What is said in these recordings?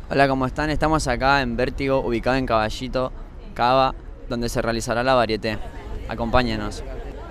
Hola, ¿cómo están? Estamos acá en Vértigo, ubicado en Caballito, Cava, donde se realizará la varieté. Acompáñenos.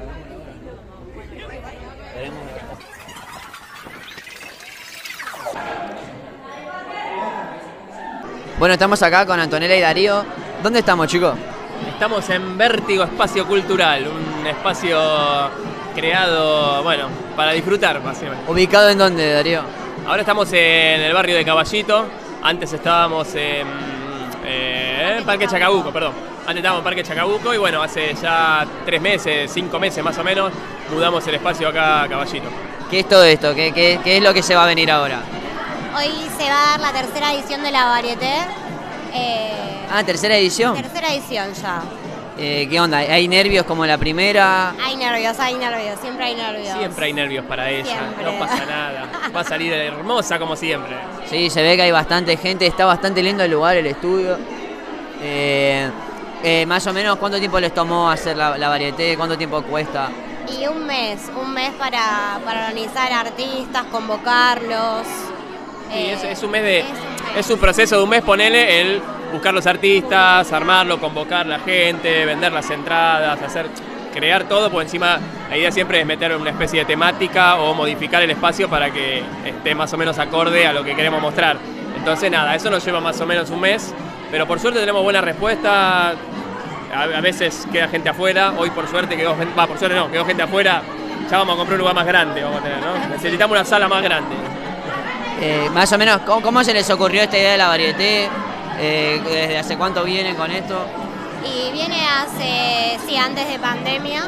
Bueno, estamos acá con Antonella y Darío. ¿Dónde estamos, chicos? Estamos en Vértigo Espacio Cultural, un espacio creado, bueno, para disfrutar, básicamente. ¿Ubicado en dónde, Darío? Ahora estamos en el barrio de Caballito, antes estábamos en Parque Chacabuco, perdón. Antes estábamos en Parque Chacabuco y bueno, hace ya 3 meses, 5 meses más o menos, mudamos el espacio acá a Caballito. ¿Qué es todo esto? ¿Qué es lo que se va a venir ahora? Hoy se va a dar la tercera edición de la varieté. ¿Tercera edición? Tercera edición ya. ¿Qué onda? ¿Hay nervios como la primera? Hay nervios, siempre hay nervios. Siempre hay nervios para ella, Siempre. no pasa nada. Va a salir hermosa como siempre. Sí, se ve que hay bastante gente, está bastante lindo el lugar, el estudio. Más o menos, ¿cuánto tiempo les tomó hacer la varieté? ¿Cuánto tiempo cuesta? Y un mes para organizar artistas, convocarlos. Sí, es un mes de... Es un proceso de un mes, ponele, el buscar los artistas, armarlo, convocar la gente, vender las entradas, crear todo, porque encima la idea siempre es meter una especie de temática o modificar el espacio para que esté más o menos acorde a lo que queremos mostrar. Entonces nada, eso nos lleva más o menos un mes, pero por suerte tenemos buena respuesta, a veces queda gente afuera, hoy por suerte quedó gente afuera, ya vamos a comprar un lugar más grande, vamos a tener, ¿no? Necesitamos una sala más grande. Más o menos, ¿cómo se les ocurrió esta idea de la varieté? ¿Desde hace cuánto vienen con esto? Y viene antes de pandemia.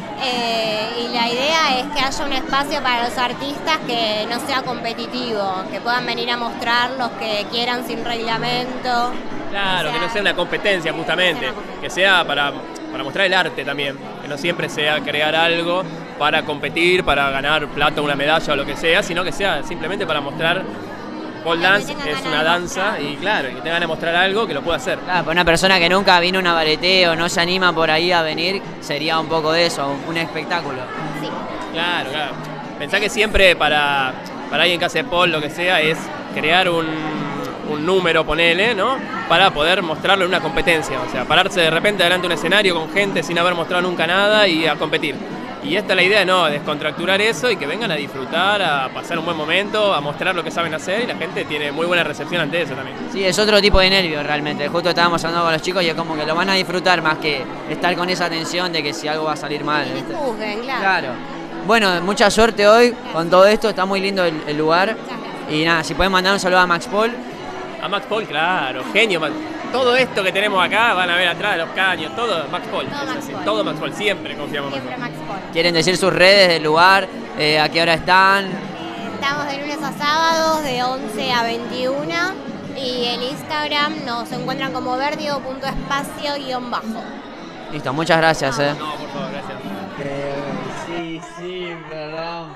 Y la idea es que haya un espacio para los artistas que no sea competitivo, que puedan venir a mostrar los que quieran sin reglamento. Claro, que no sea una competencia justamente, que sea para mostrar el arte también, que no siempre sea crear algo para competir, para ganar plata, una medalla o lo que sea, sino que sea simplemente para mostrar pole dance es una danza y claro, que tengan ganas de mostrar algo que lo pueda hacer. Claro, para una persona que nunca vino a una varieté o no se anima por ahí a venir, sería un poco de eso, un espectáculo. Sí. Claro. Pensá que siempre para alguien que hace pole, lo que sea, es crear un número, ponele, ¿no? Para poder mostrarlo en una competencia, o sea, pararse de repente delante de un escenario con gente sin haber mostrado nunca nada y a competir. Y esta es la idea, ¿no? Descontracturar eso y que vengan a disfrutar, a pasar un buen momento, a mostrar lo que saben hacer y la gente tiene muy buena recepción ante eso también. Sí, es otro tipo de nervio realmente. Justo estábamos hablando con los chicos y es como que lo van a disfrutar más que estar con esa tensión de que si algo va a salir mal. Y ¿viste? que juzguen, claro. Claro. Bueno, mucha suerte hoy con todo esto, está muy lindo el lugar. Y nada, si pueden mandar un saludo a Max Paul. A Max Paul, claro, genio. Todo esto que tenemos acá, van a ver atrás, los caños, todo Max Paul. Todo Max Paul, siempre confiamos en Max Paul. ¿Quieren decir sus redes del lugar? ¿A qué hora están? Estamos de lunes a sábados, de 11 a 21. Y en Instagram nos encuentran como vertigo.espacio_. Listo, muchas gracias. No, por favor, gracias. Sí, perdón.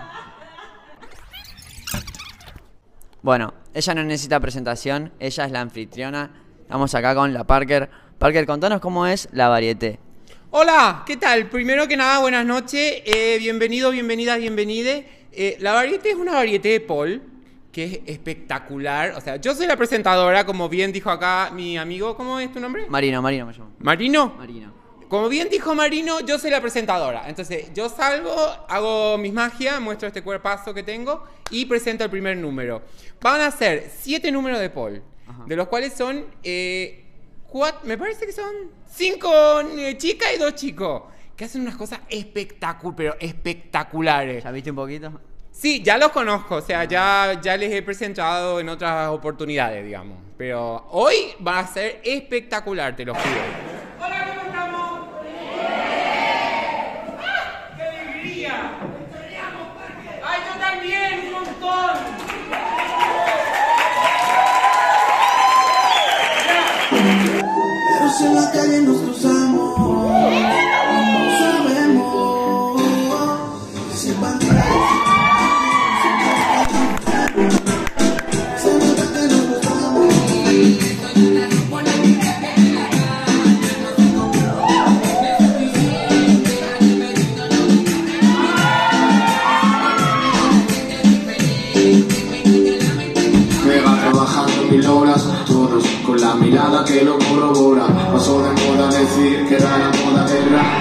Bueno, ella no necesita presentación, ella es la anfitriona. Estamos acá con la Parker. Parker, contanos cómo es la varieté. Hola, ¿qué tal? Primero que nada, buenas noches. Bienvenidos, bienvenidas, bienvenides. La varieté es una varieté de pole que es espectacular. O sea, yo soy la presentadora, como bien dijo acá mi amigo. ¿Cómo es tu nombre? Marino me llamo. ¿Marino? Marino. Como bien dijo Marino, yo soy la presentadora. Entonces, yo salgo, hago mis magias, muestro este cuerpazo que tengo y presento el primer número. Van a ser 7 números de pole, de los cuales son, me parece que son 5 chicas y 2 chicos, que hacen unas cosas espectaculares. ¿Ya viste un poquito? Sí, ya los conozco, o sea, ya les he presentado en otras oportunidades, digamos. Pero hoy va a ser espectacular, te lo juro. Hola, ¿cómo estamos? ¡Qué alegría! ¡Ay, yo también! ¡Un montón! Pero si en la calle nos cruzamos, no sabemos si van a se nota que nos gustamos. 1000 horas. Todos con la mirada que lo corrobora. Pasó de moda decir que era la moda del rap.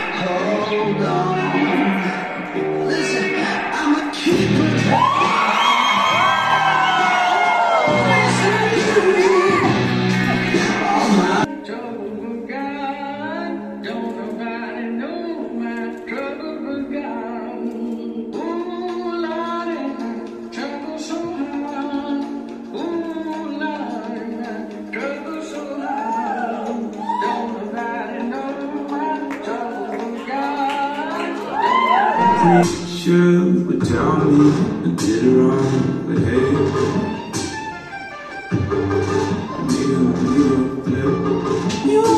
Should would tell me I did it wrong, but hey, you